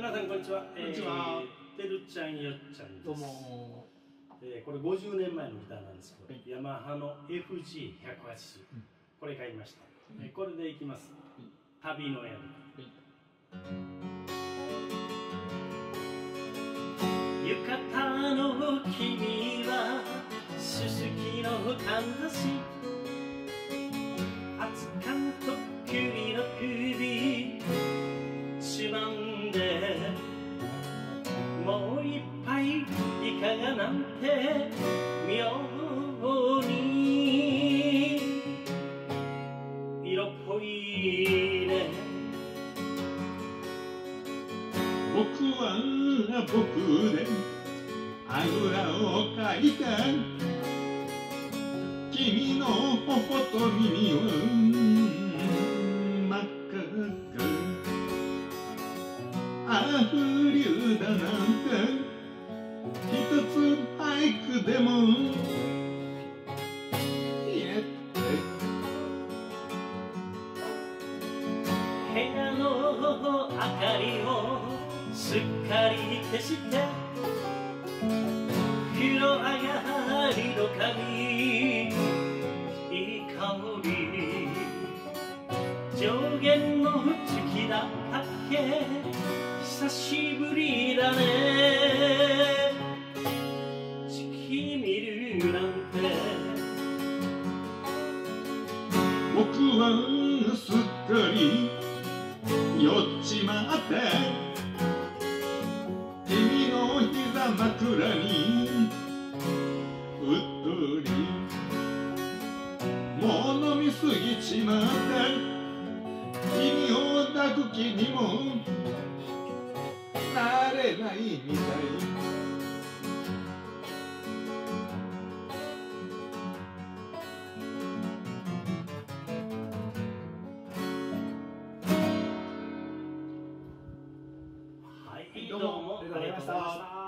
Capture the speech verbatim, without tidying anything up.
皆さんこんにちは。 こんにちは。 てるちゃんよっちゃんです。 どうも。 えー、これごじゅうねんまえのギターなんですけど、ヤマハの エフジーひゃくはちじゅう、うん、これ買いました。うん、えー、これでいきます。うん、旅の宿。浴衣の君はすすきのかんざし、熱燗と栗の首つまんで、もう一杯いかがなんて妙に色っぽいね。 僕は僕であぐらをかいた、君の頬と耳は真っ赤か、あふ流だなんて一つ俳句でもやって、 部屋の明かりをすっかり消して、風呂上がりの髪いい香り、上弦の月だったっけ、久しぶりだね、月見るなんて。 僕はすっかり酔っちまって、君の膝枕にうっとり、もう飲みすぎちまって君を抱く気にもなれないみたい。 はい、どうもありがとうございました。